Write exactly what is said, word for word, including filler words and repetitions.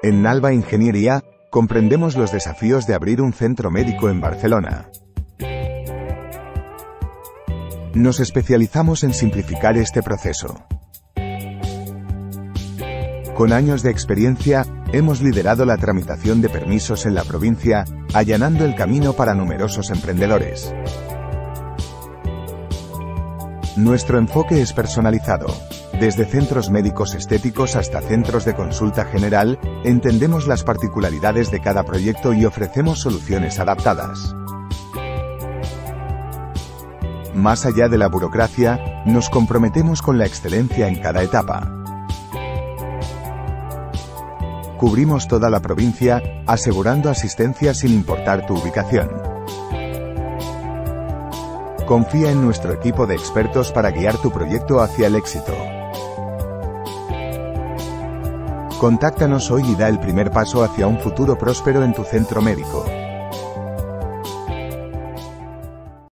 En Nalva Ingeniería, comprendemos los desafíos de abrir un centro médico en Barcelona. Nos especializamos en simplificar este proceso. Con años de experiencia, hemos liderado la tramitación de permisos en la provincia, allanando el camino para numerosos emprendedores. Nuestro enfoque es personalizado. Desde centros médicos estéticos hasta centros de consulta general, entendemos las particularidades de cada proyecto y ofrecemos soluciones adaptadas. Más allá de la burocracia, nos comprometemos con la excelencia en cada etapa. Cubrimos toda la provincia, asegurando asistencia sin importar tu ubicación. Confía en nuestro equipo de expertos para guiar tu proyecto hacia el éxito. Contáctanos hoy y da el primer paso hacia un futuro próspero en tu centro médico.